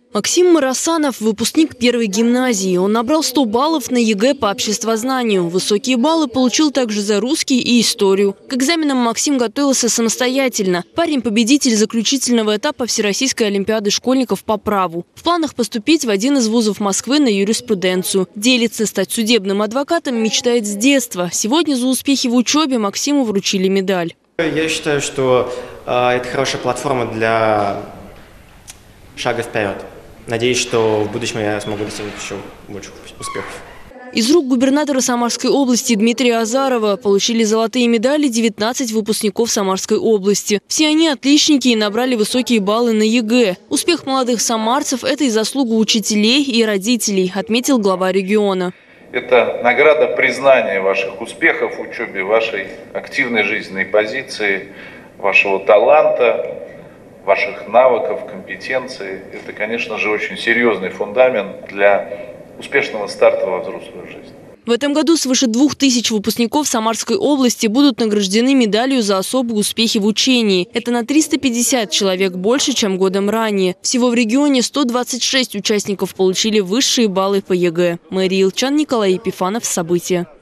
Максим Марасанов – выпускник первой гимназии. Он набрал 100 баллов на ЕГЭ по обществознанию. Высокие баллы получил также за русский и историю. К экзаменам Максим готовился самостоятельно. Парень – победитель заключительного этапа Всероссийской олимпиады школьников по праву. В планах поступить в один из вузов Москвы на юриспруденцию. Делится, стать судебным адвокатом мечтает с детства. Сегодня за успехи в учебе Максиму вручили медаль. Я считаю, что это хорошая платформа для шага вперед. Надеюсь, что в будущем я смогу достигнуть еще больших успехов. Из рук губернатора Самарской области Дмитрия Азарова получили золотые медали 19 выпускников Самарской области. Все они отличники и набрали высокие баллы на ЕГЭ. Успех молодых самарцев – это и заслуга учителей и родителей, отметил глава региона. Это награда признания ваших успехов в учебе, вашей активной жизненной позиции, вашего таланта, ваших навыков, компетенций. Это, конечно же, очень серьезный фундамент для успешного старта во взрослую жизнь. В этом году свыше 2000 выпускников Самарской области будут награждены медалью за особые успехи в учении. Это на 350 человек больше, чем годом ранее. Всего в регионе 126 участников получили высшие баллы по ЕГЭ. Мария Илчан, Николай Епифанов. События.